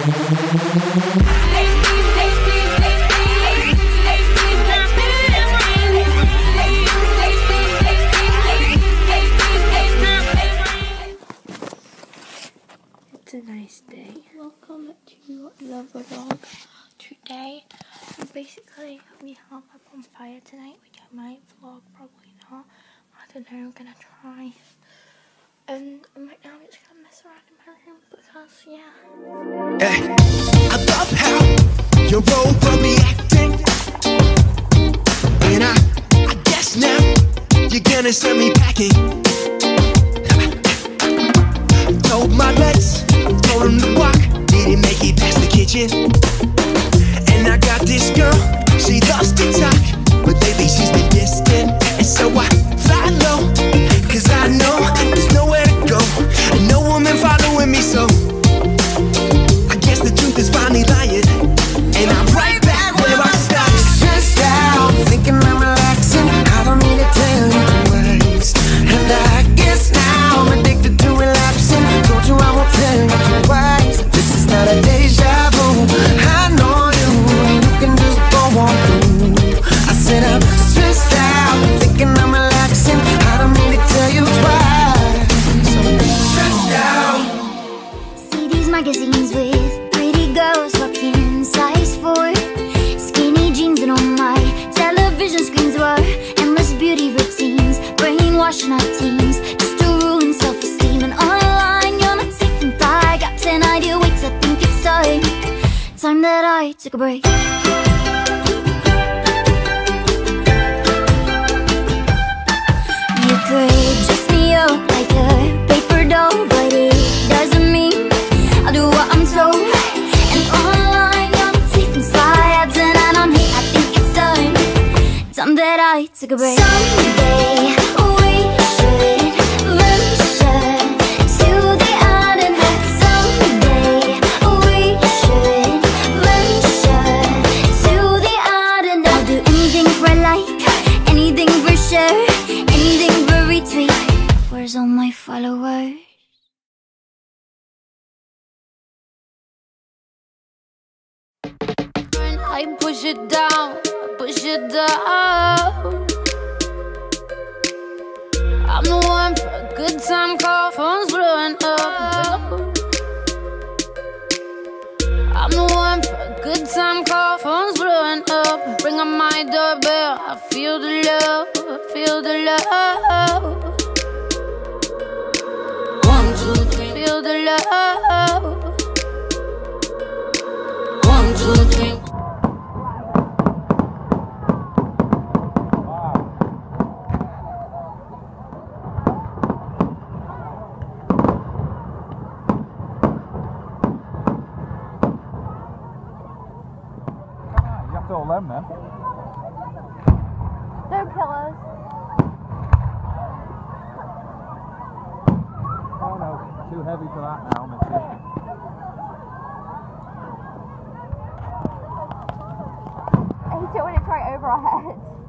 It's a nice day. Welcome to the vlog. Today, basically, we have a bonfire tonight, which I might vlog, probably not. I don't know, I'm gonna try. And right now, I'm just gonna mess around in my room because, yeah. Hey, I love how you're overreacting, and I guess now you're gonna send me packing. Told my legs, told them to walk, didn't make it past the kitchen. And I got this girl, she loves to talk, but lately she's been distant. And so I fly low, cause I know there's nowhere to go, and no woman following me, so I guess the truth is finally lying, and I'm right back where I started. Stressed out, thinking I'm relaxing, I don't need to tell you twice. And I guess now I'm addicted to relapsing. Told you I won't tell you twice. This is not a deja vu. I know you can just go on through. I said I'm stressed out, thinking I'm relaxing, I don't need to tell you twice. Stressed out. See these magazines with pretty girls rocking size 4, skinny jeans, and on my television screens were endless beauty routines, brainwashing our teens just to ruin self-esteem. And online you're not safe from thigh gaps and ideal weights. I think it's time that I took a break. You could dress me up like a paper doll, but it doesn't mean I'll do what I'm told. And online you're not safe from slides, and I don't hate. I think it's time that I took a break. Someday we should venture to the internet. Someday we should venture to the internet. I'll do anything for a like, anything for share, anything for retweet. Where's all my followers? I push it down, push it down. I'm the one for a good time call, phone's blowing up. I'm the one for a good time call, phone's blowing up. Ring on my doorbell, I feel the love, I feel the love. 1, 2, 3, feel the love. 1, 2, 3. Kill them then. Don't kill us. Oh no, too heavy for that now, Missy. I hate it when it's right over our heads.